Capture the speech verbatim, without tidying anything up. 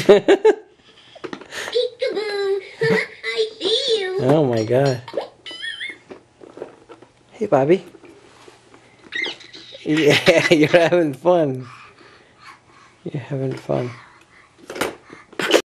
Peekaboo! I see you. Oh my god. Hey, Bobby. Yeah, you're having fun. You're having fun.